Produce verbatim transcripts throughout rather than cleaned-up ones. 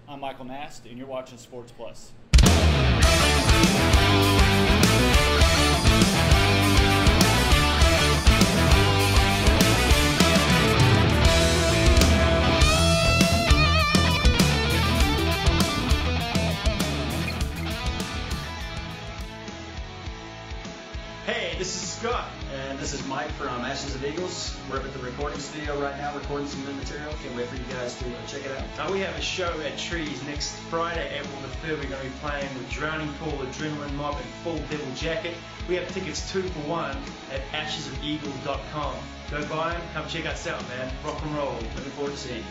I'm Michael Nast, and you're watching Sports Plus. Hey, this is Scott. And this is Mike from Ashes of Eagles. We're up at the recording studio right now recording some new material. Can't wait for you guys to uh, check it out. Uh, we have a show at Trees next Friday, April the third. We're going to be playing with Drowning Pool, Adrenaline Mob, and Full Devil Jacket. We have tickets two for one at ashes of eagles dot com. Go buy them, come check us out, man. Rock and roll. Looking forward to seeing you.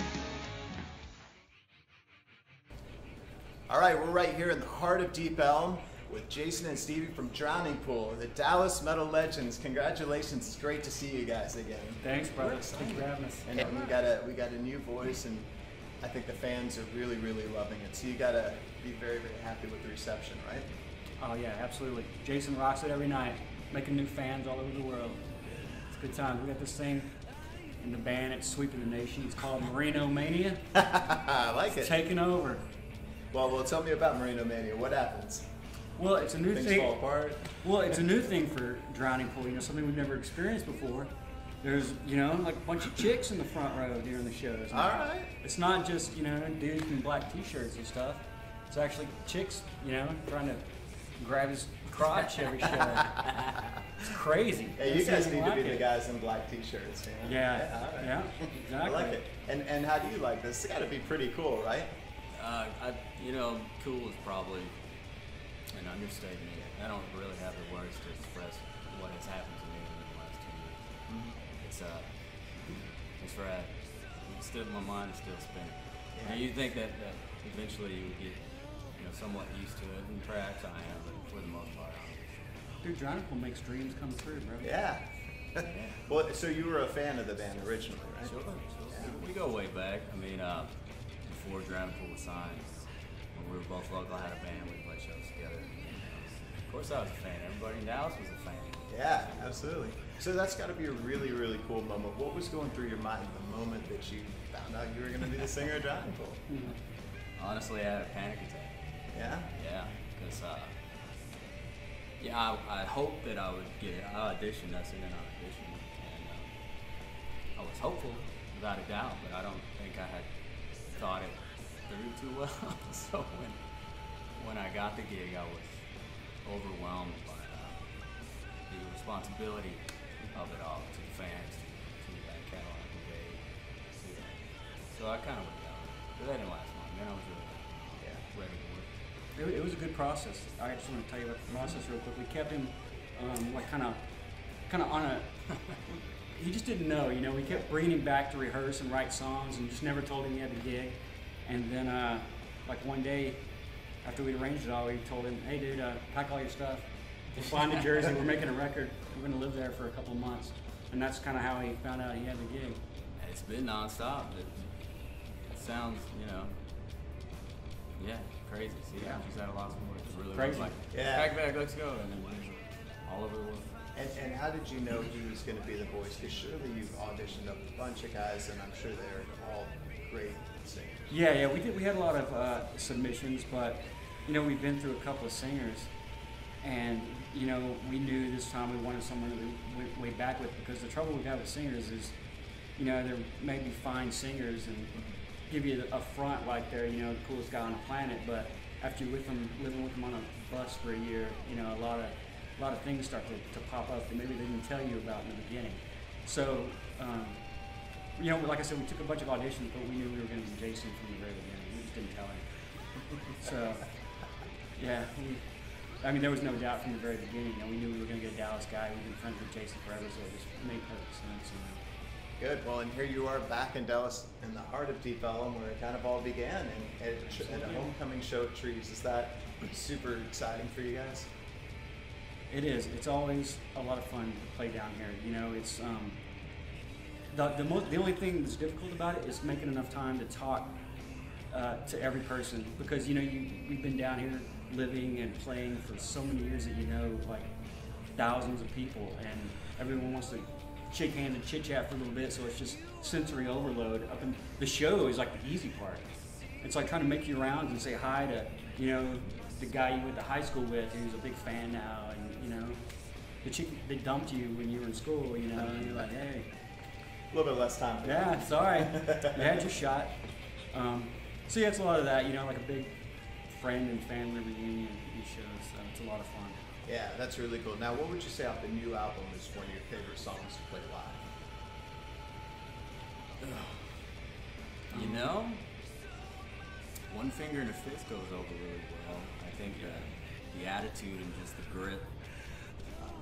All right, we're right here in the heart of Deep Elm with Jasen and Stevie from Drowning Pool, the Dallas metal legends. Congratulations! It's great to see you guys again. Thanks, brother. Thanks for having us. And we got a we got a new voice, and I think the fans are really really loving it. So you gotta be very very happy with the reception, right? Oh yeah, absolutely. Jasen rocks it every night, making new fans all over the world. It's a good time. We got this thing in the band. It's sweeping the nation. It's called Moreno Mania. I like it's it. Taking over. Well, well, tell me about Moreno Mania. What happens? Well, it's a new Things thing. fall apart. Well, it's a new thing for Drowning Pool. You know, something we've never experienced before. There's, you know, like a bunch of chicks in the front row during the shows. All right. It's not just, you know, dudes in black T-shirts and stuff. It's actually chicks, you know, trying to grab his crotch every show. It's crazy. Hey, you guys need like to be it. the guys in black T-shirts. Man. Yeah. Yeah, all right. Yeah. Exactly. I like it. And and how do you like this? It's got to be pretty cool, right? Uh, I, you know, cool is probably an understatement. I don't really have the words to express what has happened to me in the last two years. Mm-hmm. It's uh, it's rad. It's still, my mind is still spinning. Yeah. And you think that, that eventually you would get, you know, somewhat used to it. In tracks, I am, but for the most part, I'm Dude, Drowning Pool makes dreams come true, bro. Yeah. Well, so you were a fan of the band originally, right? Sure, sure. Yeah. We go way back. I mean, uh, before Drowning Pool was signed, when we were both local, I had a band, we played shows together. Of course I was a fan. Everybody in Dallas was a fan. Yeah, absolutely. So that's got to be a really, really cool moment. What was going through your mind the moment that you found out you were going to be the singer of Drowning Pool? Mm-hmm. Honestly, I had a panic attack. Yeah? Yeah, because, uh, yeah, I, I hoped that I would get it. I auditioned, I sent an audition, and uh, I was hopeful, without a doubt, but I don't think I had thought it through too well. So when when I got the gig, I was overwhelmed by uh, the responsibility of it all to the fans, to, to that Cadillac Brigade. To, uh, so I kind of went down. But that didn't last long. Then I was really yeah, ready to work. It, it was a good process. I just want to tell you about the process real quick. We kept him um, like kind of, kind of on a. He just didn't know, you know. We kept bringing him back to rehearse and write songs, and just never told him he had the gig. And then, uh, like one day, after we'd arranged it all, we told him, "Hey, dude, uh, pack all your stuff. We're flying to Jersey. We're making a record. We're going to live there for a couple of months." And that's kind of how he found out he had the gig. It's been nonstop. It, it sounds, you know, yeah, crazy. See, Yeah. she's had a lot of work. It's really Crazy. like, Yeah. pack back, let's go, and then all over the world. And, and how did you know he was going to be the voice? Because surely you've auditioned a bunch of guys, and I'm sure they're all great singers. Yeah, yeah, we did. We had a lot of uh, submissions, but you know, we've been through a couple of singers, and you know, we knew this time we wanted someone that we went way back with, because the trouble we've had with singers is, you know, they're maybe fine singers and give you a front like they're, you know, the coolest guy on the planet, but after you're with them, living with them on a bus for a year, you know, a lot of a lot of things start to, to pop up that maybe they didn't tell you about in the beginning. So, um, you know, like I said, we took a bunch of auditions, but we knew we were going to be Jasen from the very beginning. We just didn't tell him. So, yeah, we, I mean, there was no doubt from the very beginning. You know, we knew we were going to get a Dallas guy. We've been friends with Jasen forever, so it just made perfect sense. You know. Good. Well, and here you are back in Dallas, in the heart of Deep Elm, where it kind of all began, and at, at a homecoming show at Trees. Is that super exciting for you guys? It is. It's always a lot of fun to play down here. You know, it's um, the the, most, the only thing that's difficult about it is making enough time to talk uh, to every person, because you know you you've been down here living and playing for so many years that you know like thousands of people, and everyone wants to shake hands and chit chat for a little bit. So it's just sensory overload. Up in the show is like the easy part, it's like trying to make your rounds and say hi to, you know, the guy you went to high school with who's a big fan now, and you know, the chick that dumped you when you were in school, you know, and you're like, hey. A little bit less time. Yeah, sorry. You had your shot. Um, so yeah, it's a lot of that, you know, like a big friend and family reunion these shows, so it's a lot of fun. Yeah, that's really cool. Now, what would you say off the new album is one of your favorite songs to play live? You know, One Finger and a Fist goes over really well. I think that the attitude and just the grit, uh,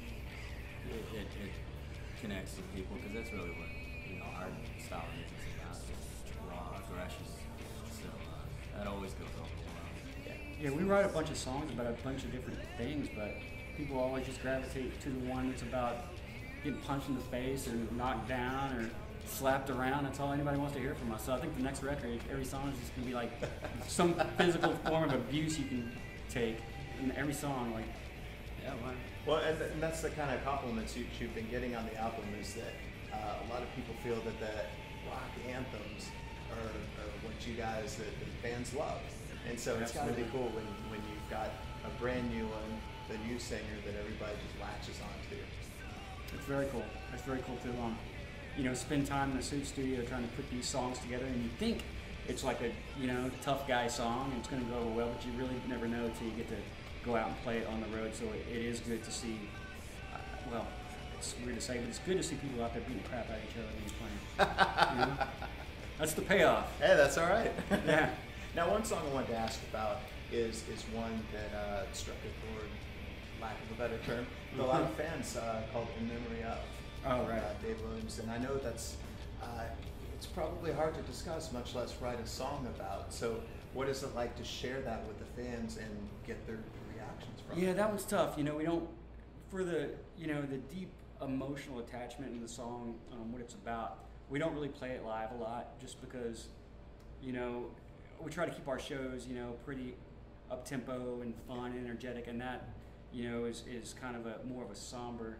it, it, it connects to people, because that's really what, you know, our style of music is about, just raw aggression. So uh, that always goes over well. Yeah. yeah, we write a bunch of songs about a bunch of different things, but people always just gravitate to the one that's about getting punched in the face or knocked down or slapped around. That's all anybody wants to hear from us. So I think the next record, every song is just gonna be like some physical form of abuse you can take in every song. Like, yeah, why? Well, and, th- and that's the kind of compliments you, you've been getting on the album, is that uh, a lot of people feel that the rock anthems are, are what you guys, the, the fans love. And so it's got to be cool when, when you've got a brand new one, the new singer that everybody just latches onto. It's very cool. It's very cool to um, you know, spend time in the suit studio trying to put these songs together, and you think it's like a, you know, tough guy song and it's going to go well, but you really never know until you get to go out and play it on the road. So it, it is good to see. Uh, well, it's weird to say, but it's good to see people out there beating the crap out of each other when you're playing. You know? That's the payoff. Hey, that's all right. Yeah. Now, one song I wanted to ask about is is one that uh, struck a chord, lack of a better term, with a lot of fans, uh, called "In Memory Of." Oh, right. Uh, Dave Williams, and I know that's uh, it's probably hard to discuss, much less write a song about. So, what is it like to share that with the fans and get their reactions from Yeah, it? that was tough. You know, we don't, for the, you know, the deep emotional attachment in the song, um, what it's about, we don't really play it live a lot, just because, you know, we try to keep our shows, you know, pretty up tempo and fun and energetic, and that, you know, is, is kind of a more of a somber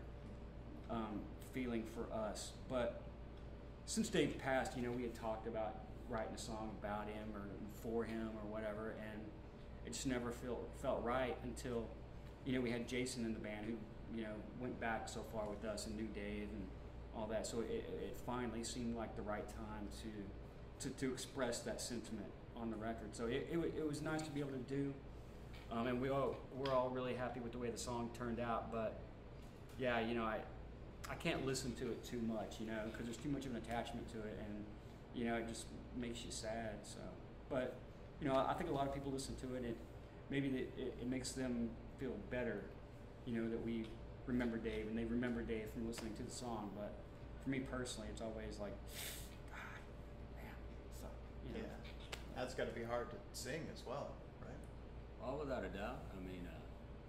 um, feeling for us. But since Dave passed, you know, we had talked about writing a song about him or for him or whatever, and it just never felt felt right until, you know, we had Jasen in the band, who, you know, went back so far with us and knew Dave and all that. So it, it finally seemed like the right time to to, to express that sentiment on the record. So it, it, it was nice to be able to do, um, and we all we're all really happy with the way the song turned out. But yeah, you know, I I can't listen to it too much, you know, because there's too much of an attachment to it, and you know, it just makes you sad. So, but you know, I think a lot of people listen to it, and maybe it, it, it makes them feel better, you know, that we remember Dave and they remember Dave from listening to the song. But for me personally, it's always like, God, man, so, you know. Yeah, that's got to be hard to sing as well, right? Well, without a doubt. I mean, uh,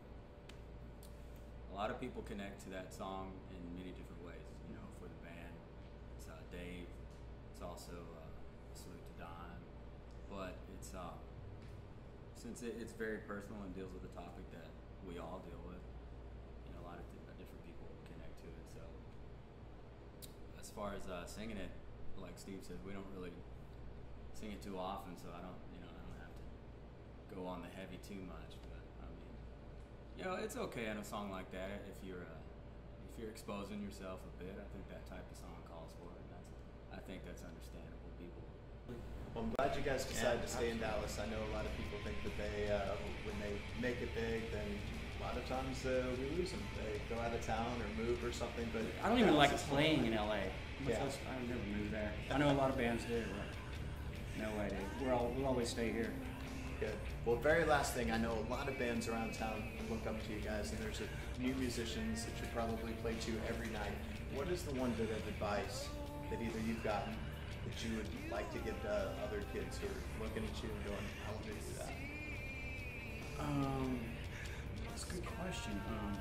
a lot of people connect to that song in many different ways. You know, for the band, it's uh, Dave. It's also uh, a salute to Don. But it's uh, since it, it's very personal and deals with a topic that we all deal with, you know, a lot of th- different people connect to it. So, as far as uh, singing it, like Steve said, we don't really sing it too often, so I don't, you know, I don't have to go on the heavy too much. But I mean, you know, it's okay on a song like that if you're uh, if you're exposing yourself a bit. I think that type of song calls for it. And that's, I think that's understandable. People. Well, I'm glad you guys decided to stay in Dallas. I know a lot of people think that they, uh, when they make it big, then a lot of times uh, we lose them. They go out of town or move or something. But I don't even like Dallas is playing in fun. L A. Yeah. Else, I would never move there. I know a lot of bands do, but no way, dude. We're all, we'll always stay here. Good. Well, very last thing, I know a lot of bands around town look up to you guys, and there's a, new musicians that you probably play to every night. What is the one bit of advice that either you've gotten that you would like to give to other kids who are looking at you and going, I want to do that? Um, that's a good question. Um,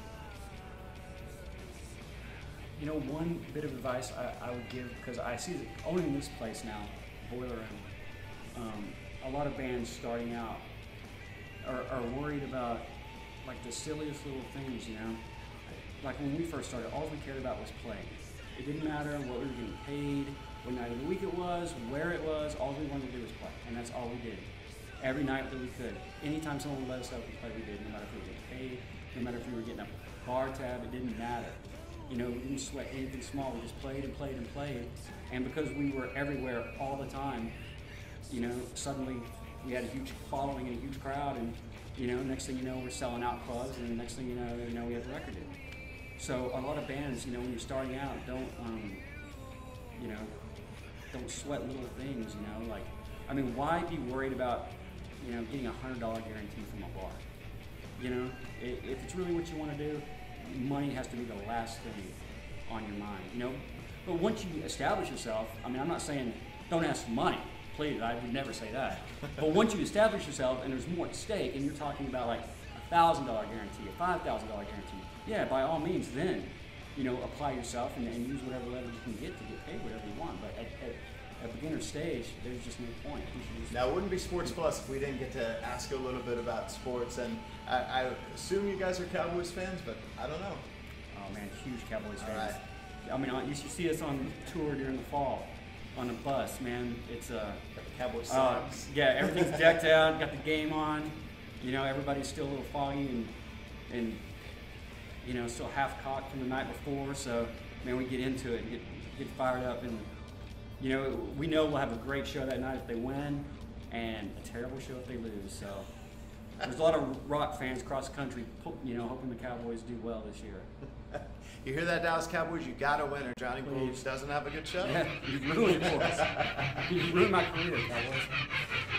you know, one bit of advice I, I would give, because I see that owning this place now, Boiler Room, um, a lot of bands starting out are, are worried about like the silliest little things, you know? Like when we first started, all we cared about was playing. It didn't matter what we were getting paid. what night of the week it was, where it was. All we wanted to do was play, and that's all we did. Every night that we could. Anytime someone would let us out to play, we did. No matter if we were getting paid, no matter if we were getting a bar tab, it didn't matter. You know, we didn't sweat anything small. We just played and played and played. And because we were everywhere all the time, you know, suddenly we had a huge following and a huge crowd, and you know, next thing you know, we're selling out clubs, and the next thing you know, you know, we have a record deal. So a lot of bands, you know, when you're starting out, don't, um, you know, don't sweat little things. You know, like, I mean, why be worried about, you know, getting a hundred dollar guarantee from a bar? You know, if it's really what you want to do, money has to be the last thing on your mind. You know, but once you establish yourself, I mean, I'm not saying don't ask for money. Please, I would never say that. But once you establish yourself and there's more at stake, and you're talking about like a thousand dollar guarantee, a five thousand dollar guarantee, yeah, by all means, then you know, apply yourself and, and use whatever leverage you can get to get paid whatever you want. But at, at at beginner stage, there's just no point. Now, it wouldn't be Sports Plus if we didn't get to ask a little bit about sports. And I, I assume you guys are Cowboys fans, but I don't know. Oh man, huge Cowboys All fans. right. I mean, you should see us on tour during the fall on a bus, man. It's a uh, Cowboys uh, songs. yeah, everything's decked out, got the game on. You know, everybody's still a little foggy and and you know, still half cocked from the night before. So man, we get into it and get get fired up, and you know, we know we'll have a great show that night if they win, and a terrible show if they lose. So there's a lot of rock fans across the country, you know, hoping the Cowboys do well this year. You hear that, Dallas Cowboys? You got to win, or Johnny Pools doesn't have a good show. Yeah, you ruined it for us. You ruined my career, Cowboys.